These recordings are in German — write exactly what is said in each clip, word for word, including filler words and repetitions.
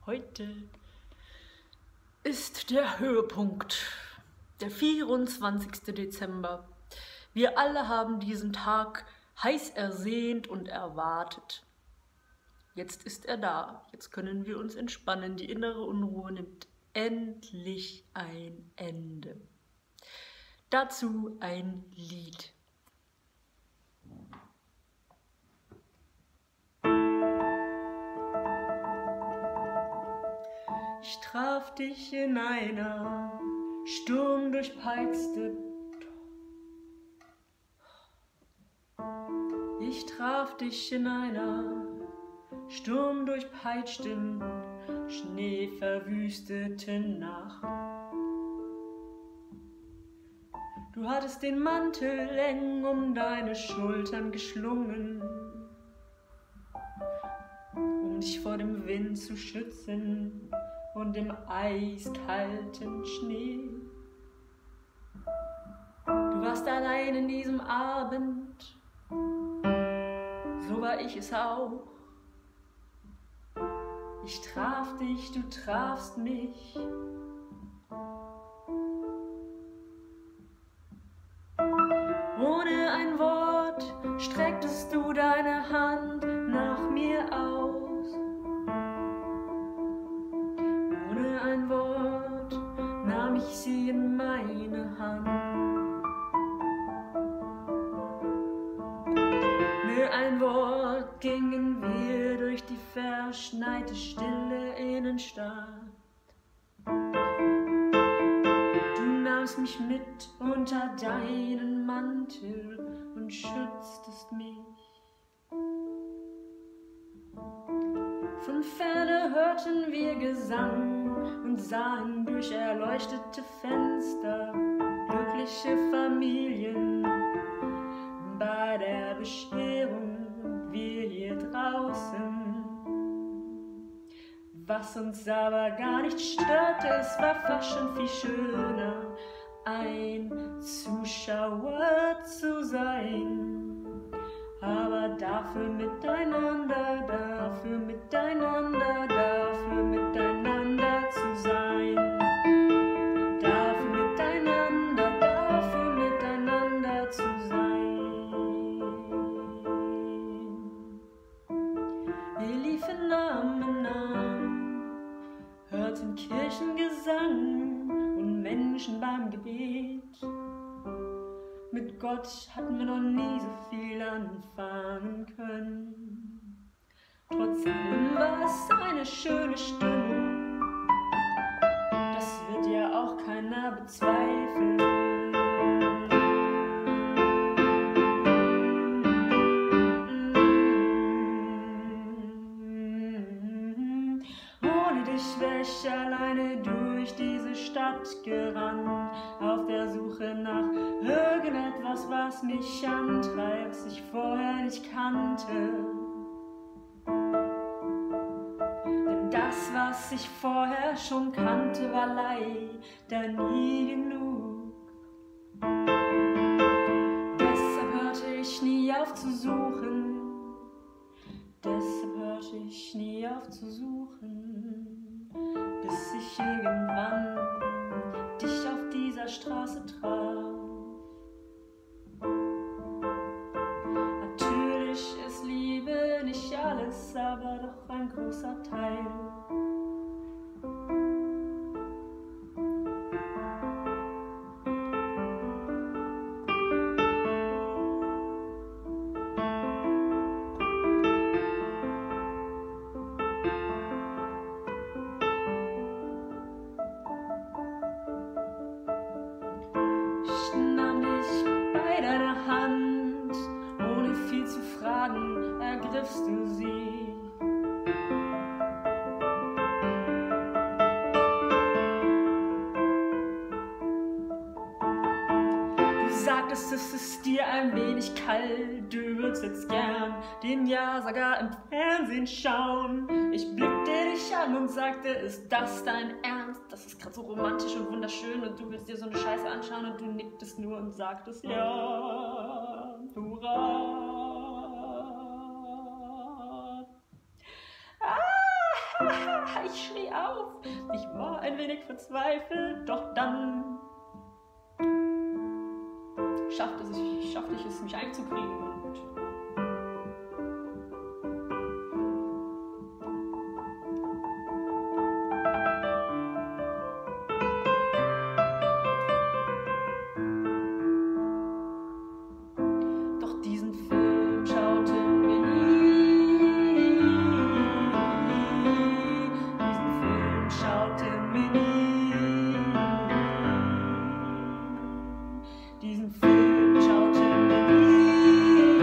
Heute ist der Höhepunkt, der vierundzwanzigste Dezember. Wir alle haben diesen Tag heiß ersehnt und erwartet. Jetzt ist er da, jetzt können wir uns entspannen. Die innere Unruhe nimmt endlich ein Ende. Dazu ein Lied. Ich traf dich in einer sturmdurchpeitschten Ich traf dich in einer sturmdurchpeitschten, schneeverwüsteten Nacht. Du hattest den Mantel eng um deine Schultern geschlungen, um dich vor dem Wind zu schützen und dem eiskalten Schnee. Du warst allein in diesem Abend, so war ich es auch. Ich traf dich, du trafst mich. Ohne ein Wort strecktest du deine Hand nach mir aus. Ohne ein Wort nahm ich sie in meine Hand. Ohne ein Wort gingen wir durch die verschneite, stille Innenstadt. Du nahmst mich mit unter deinen Mantel und schütztest mich. Von Ferne hörten wir Gesang und sahen durch erleuchtete Fenster glückliche Familien bei der Bescherung und wir hier draußen. Was uns aber gar nicht störte, es war fast schon viel schöner, ein Zuschauer zu sein. Aber dafür miteinander, dafür miteinander, dafür miteinander zu sein. Dafür miteinander, dafür miteinander zu sein. Wir liefen Arm in Arm, hörten Kirchengesang und Menschen beim Gebet. Mit Gott hatten wir noch nie so viel anfangen können. Trotzdem war es eine schöne Stimmung, das wird ja auch keiner bezweifeln. Ohne dich wär ich alleine durch diese Stadt gerannt, auf der Suche nach irgendetwas, was mich antreibt, was ich vorher nicht kannte. Denn das, was ich vorher schon kannte, war leider nie genug. Deshalb hörte ich nie auf zu suchen, deshalb hörte ich nie auf zu suchen, bis ich irgendwann dich auf dieser Straße traf. Natürlich ist Liebe nicht alles, aber doch ein großer Teil. Ich nahm dich bei deiner Hand, ohne viel zu fragen, ergriffst du sie. Du sagtest, es ist dir ein wenig kalt, du würdest jetzt gern den Ja-Sager im Fernsehen schauen. Ich blickte dich an und sagte, ist das dein Ernst? Das ist gerade so romantisch und wunderschön und du willst dir so eine Scheiße anschauen und du nicktest nur und sagtest, ja, hurra. Ah! Ich schrie auf, ich war ein wenig verzweifelt, doch dann schaffte, es, schaffte ich es, mich einzukriegen und doch diesen Film schauten wir nie, diesen Film schauten wir nie, diesen Film schauten wir nie,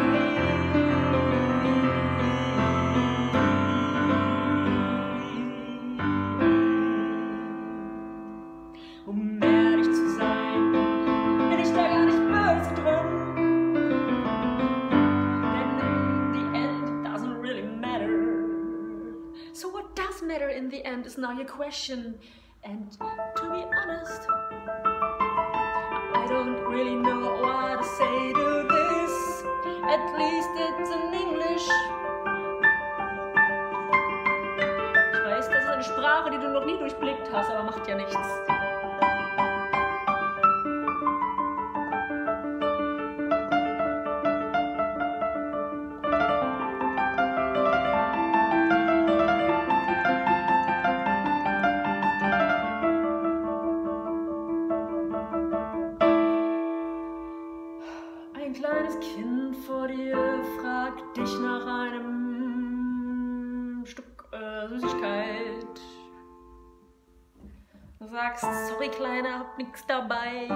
um ehrlich zu sein, bin ich da gar nicht böse drum. So what does matter in the end is now your question, and to be honest, I don't really know what to say to this, at least it's in English. Ich weiß, das ist eine Sprache, die du noch nie durchblickt hast, aber macht ja nichts. Ein kleines Kind vor dir fragt dich nach einem Stück äh, Süßigkeit. Du sagst, sorry Kleiner, hab nix dabei.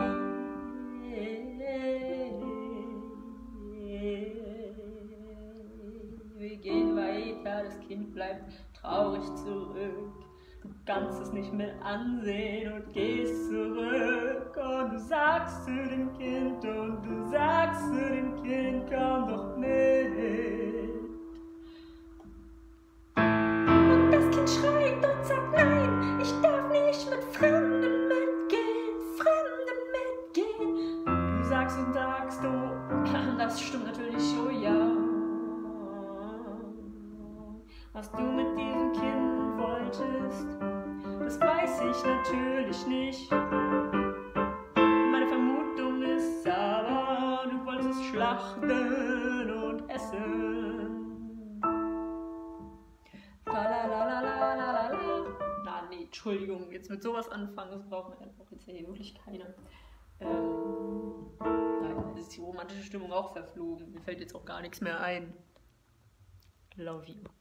Wir gehen weiter, das Kind bleibt traurig zurück. Du kannst es nicht mehr ansehen und gehst zurück. Und du sagst zu dem Kind, und du sagst zu dem Kind, komm doch mit. Und das Kind schreit und sagt, nein, ich darf nicht mit Fremden mitgehen, Fremden mitgehen. Du sagst und sagst, oh, das stimmt natürlich, oh ja. Was du mit diesem Kind wolltest, das weiß ich natürlich nicht. Meine Vermutung ist aber, du wolltest es schlachten und essen. Lalalalalalala. Na nee, Entschuldigung, jetzt mit sowas anfangen, das braucht man einfach jetzt hier wirklich keine. Ähm, nein, jetzt ist die romantische Stimmung auch verflogen. Mir fällt jetzt auch gar nichts mehr ein. Love you.